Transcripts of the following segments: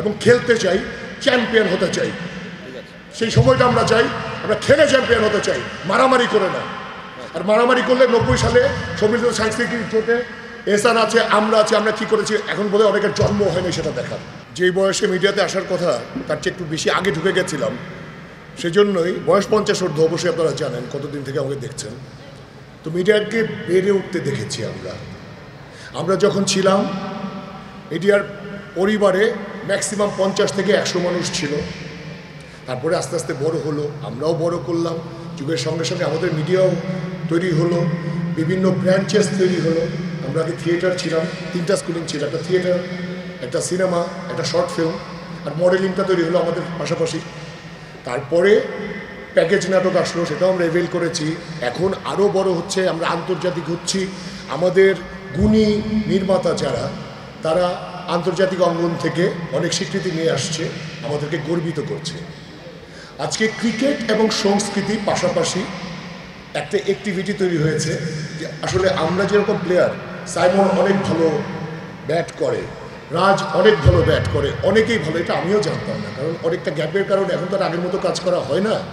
এবং খেলতে চাই, চ্যাম্পিয়ন হতে চাই। সেই সময়টা আমরা চাই, আমরা খেলে চ্যাম্পিয়ন হতে চাই, মারামারি করে না। আর মারামারি করলে 90 সালে সম্মিলিত সাংস্কৃতিক জোটে এসান আছে, আমরা আছি, আমরা কী করেছি এখন বোধহয় অনেকের জন্ম হয়নি সেটা দেখার। যেই বয়সে মিডিয়াতে আসার কথা তার চেয়ে একটু বেশি আগে ঢুকে গেছিলাম, সেজন্যই বয়স 50 ঊর্ধ্ব, অবশ্যই আপনারা জানেন কতদিন থেকে আমাকে দেখছেন। তো মিডিয়াকে বেড়ে উঠতে দেখেছি আমরা যখন ছিলাম মিডিয়ার পরিবারে ম্যাক্সিমাম 50 থেকে 100 মানুষ ছিল। তারপরে আস্তে আস্তে বড় হলো, আমরাও বড় করলাম, যুগের সঙ্গে সঙ্গে আমাদের মিডিয়াও তৈরি হলো, বিভিন্ন ব্রাঞ্চেস তৈরি হলো। আমরা আগে থিয়েটার ছিলাম, 3টা স্কুলিং ছিল, একটা থিয়েটার, একটা সিনেমা, একটা শর্ট ফিল্ম, আর মডেলিংটা তৈরি হলো আমাদের পাশাপাশি। তারপরে প্যাকেজ নাটক আসলো, সেটাও আমরা এভেল করেছি। এখন আরও বড় হচ্ছে, আমরা আন্তর্জাতিক হচ্ছি। আমাদের গুণী নির্মাতা যারা, তারা আন্তর্জাতিক অঙ্গন থেকে অনেক স্বীকৃতি নিয়ে আসছে, আমাদেরকে গর্বিত করছে। আজকে ক্রিকেট এবং সংস্কৃতি পাশাপাশি একটা অ্যাক্টিভিটি তৈরি হয়েছে যে আসলে আমরা যেরকম প্লেয়ার, সাইমন অনেক ভালো ব্যাট করে, রাজ অনেক ভালো ব্যাট করে, অনেকেই ভালো, এটা আমিও জানতাম না, কারণ অনেকটা গ্যাপের কারণে এখন তো আর আগের মতো কাজ করা হয় না।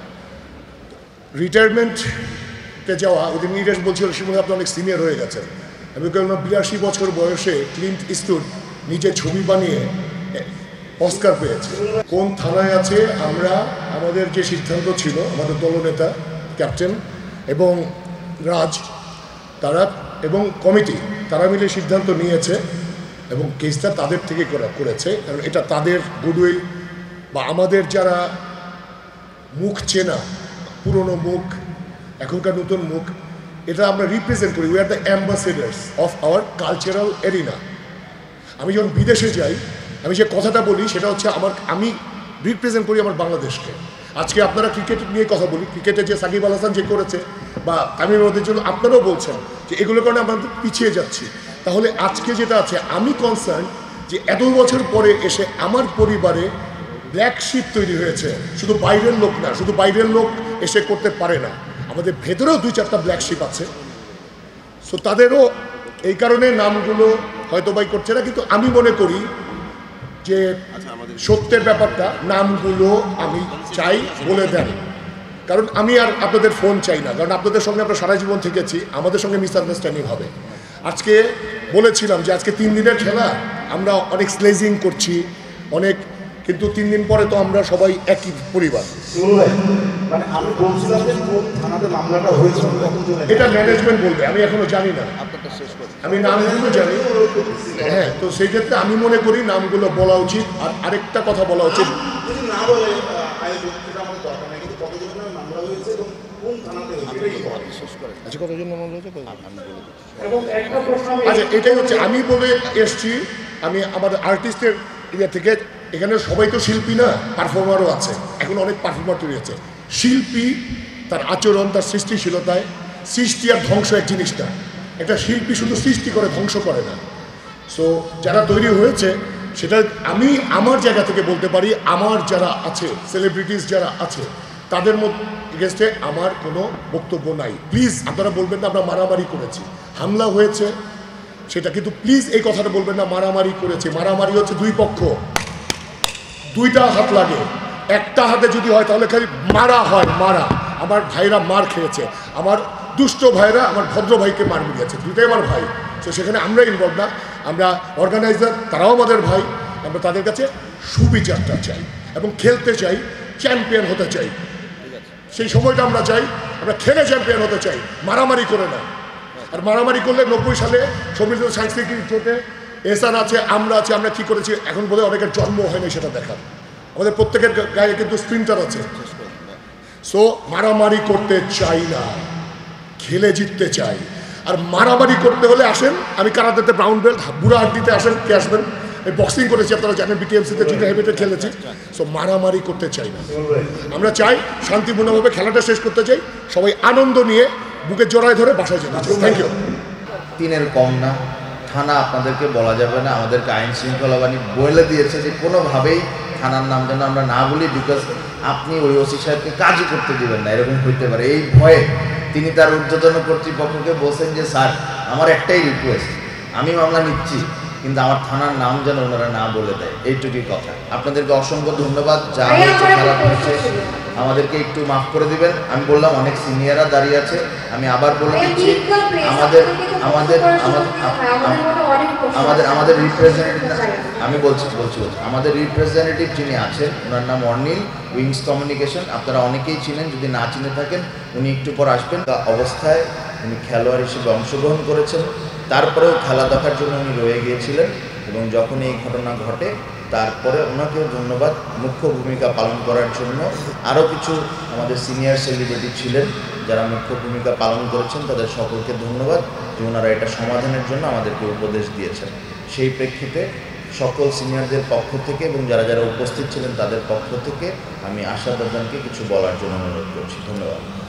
রিটায়ারমেন্টে যাওয়া, ওদের নিরেশ বলছিল শিমুল আপনি অনেক সিনিয়র হয়ে গেছেন। আমি বললাম 82 বছর বয়সে ক্লিন্ট ইস্টউড নিজে ছবি বানিয়ে অস্কার পেয়েছে। কোন থানায় আছে, আমরা আমাদের যে সিদ্ধান্ত ছিল, আমাদের দলনেতা ক্যাপ্টেন এবং রাজ, তারা এবং কমিটি তারা মিলে সিদ্ধান্ত নিয়েছে এবং কেসটা তাদের থেকে করেছে, কারণ এটা তাদের গুডউইল বা আমাদের যারা মুখ চেনা, পুরনো মুখ, এখনকার নতুন মুখ, এটা আমরা রিপ্রেজেন্ট করি। We are the ambassadors of our cultural arena. আমি যখন বিদেশে যাই, আমি যে কথাটা বলি সেটা হচ্ছে আমি রিপ্রেজেন্ট করি আমার বাংলাদেশকে। আজকে আপনারা ক্রিকেট নিয়ে কথা বলি, ক্রিকেটে যে সাকিব আল হাসান যে করেছে বা তামিম ইকবালের জন্য আপনারাও বলছেন যে এগুলোর কারণে আমরা পিছিয়ে যাচ্ছি। তাহলে আজকে যেটা আছে, আমি কনসার্ন যে এত বছর পরে এসে আমার পরিবারে ব্ল্যাক শিপ তৈরি হয়েছে। শুধু বাইরের লোক না, শুধু বাইরের লোক এসে করতে পারে না, আমাদের ভেতরেও 2-4টা ব্ল্যাক শিপ আছে। সো তাদেরও এই কারণে নামগুলো হয়তো বাই করছে না, কিন্তু আমি মনে করি যে সত্যের ব্যাপারটা, নামগুলো আমি চাই বলে দেন, কারণ আমি আর আপনাদের ফোন চাই না, কারণ আপনাদের সঙ্গে আমরা সারা জীবন থেকেছি, আমাদের সঙ্গে মিসআন্ডারস্ট্যান্ডিং হবে। আজকে বলেছিলাম যে আজকে 3 দিনের খেলা, আমরা অনেক স্লেজিং করছি অনেক, কিন্তু 3 দিন পরে তো আমরা সবাই একই পরিবার। এটা ম্যানেজমেন্ট বলবে, আমি এখনো জানি না, আমি নামগুলো জানি। হ্যাঁ, তো সেই ক্ষেত্রে আমি মনে করি নামগুলো বলা উচিত। আর আরেকটা কথা বলা উচিত, আচ্ছা এটাই হচ্ছে আমি বলে এসছি। আমি আমাদের আর্টিস্টের ইয়ে থেকে, এখানে সবাই তো শিল্পী না, পারফর্মারও আছে, এখন অনেক পারফর্মার তৈরি হচ্ছে। শিল্পী তার আচরণ, তার সৃষ্টিশীলতায়, সৃষ্টি আর ধ্বংস এক জিনিসটা। একটা শিল্পী শুধু সৃষ্টি করে, ধ্বংস করে না। সো যারা তৈরি হয়েছে, সেটা আমি আমার জায়গা থেকে বলতে পারি, আমার যারা আছে সেলিব্রিটিস যারা আছে, তাদের মধ্যে আমার কোনো বক্তব্য নাই। প্লিজ আপনারা বলবেন না আমরা মারামারি করেছি, হামলা হয়েছে সেটা, কিন্তু প্লিজ এই কথাটা বলবেন না মারামারি করেছে। মারামারি হচ্ছে 2 পক্ষ, 2টা হাত লাগে, একটা হাতে যদি হয় তাহলে খালি মারা হয়, মারা। আমার ভাইরা মার খেয়েছে, আমার দুষ্ট ভাইরা আমার ভদ্র ভাইকে মার মিলিয়েছে, 2টাই আমার ভাই। তো সেখানে আমরা ইনভলভ না, আমরা অর্গানাইজার, তারাও আমাদের ভাই। আমরা তাদের কাছে সুবিচারটা চাই এবং খেলতে চাই, চ্যাম্পিয়ন হতে চাই। সেই সময়টা আমরা চাই, আমরা খেলে চ্যাম্পিয়ন হতে চাই, মারামারি করে না। আর মারামারি করলে 90 সালে সম্মিলিত সাংস্কৃতিক জোটে এসান আছে, আমরা আছি, আমরা কী করেছি এখন বোধহয় অনেকের জন্ম হয়নি সেটা দেখার। আমাদের প্রত্যেকের গায়ে কিন্তু স্প্রিন্টার আছে। সো মারামারি করতে চাই না, খেলে জিততে চাই। আর মারামারি করতে হলে আসেন, আমি কারাতেতে ব্রাউন বেল্ট, বুড়া হাড্ডিতে আসেন, কে আসবেন। আমি বক্সিং করেছি, আপনারা জানেন, বিটিএমসিতে জুনিয়র হেভিওয়েটে খেলেছি। সো মারামারি করতে চাই না, আমরা চাই শান্তিপূর্ণভাবে খেলাটা শেষ করতে চাই, সবাই আনন্দ নিয়ে বুকে জড়ায় ধরে বাসায় যেতে চাই। Thank you. 3-এর কম না, থানা আপনাদেরকে বলা যাবে না, আমাদেরকে আইন শৃঙ্খলা বাহিনী বলে দিয়েছে যে কোনোভাবেই থানার নাম যেন আমরা না বলি, বিকজ আপনি ওই ওসি সাহেবকে কাজই করতে দেবেন না, এরকম হইতে পারে। এই ভয়ে তিনি তার ঊর্ধ্বতন কর্তৃপক্ষকে বলছেন যে স্যার আমার একটাই রিকোয়েস্ট, আমি মামলা নিচ্ছি, কিন্তু আমার থানার নাম যেন ওনারা না বলে দেয়, এইটুকুই কথা। আপনাদেরকে অসংখ্য ধন্যবাদ। যা হয়েছে খারাপ হয়েছে আমাদেরকে একটু মাফ করে দিবেন। আমি বললাম অনেক সিনিয়ররা দাঁড়িয়ে আছে, আমি আবার বলে দিচ্ছি আমাদের রিপ্রেজেন্টেটিভ, আমি বলছি আমাদের রিপ্রেজেন্টেটিভ যিনি আছেন ওনার নাম অর্নিল, উইংস কমিউনিকেশন, আপনারা অনেকেই চিনেন, যদি না চিনে থাকেন উনি একটু পর আসবেন। অবস্থায় উনি খেলোয়াড় হিসেবে অংশগ্রহণ করেছেন, তারপরেও খেলা দেখার জন্য উনি রয়ে গিয়েছিলেন এবং যখন এই ঘটনা ঘটে তারপরে ওনাকেও ধন্যবাদ মুখ্য ভূমিকা পালন করার জন্য। আরও কিছু আমাদের সিনিয়র সেলিব্রিটি ছিলেন যারা মুখ্য ভূমিকা পালন করেছেন, তাদের সকলকে ধন্যবাদ যে ওনারা এটা সমাধানের জন্য আমাদেরকে উপদেশ দিয়েছেন। সেই প্রেক্ষিতে সকল সিনিয়রদের পক্ষ থেকে এবং যারা যারা উপস্থিত ছিলেন তাদের পক্ষ থেকে আমি আশা দাদানকে কিছু বলার জন্য অনুরোধ করছি। ধন্যবাদ।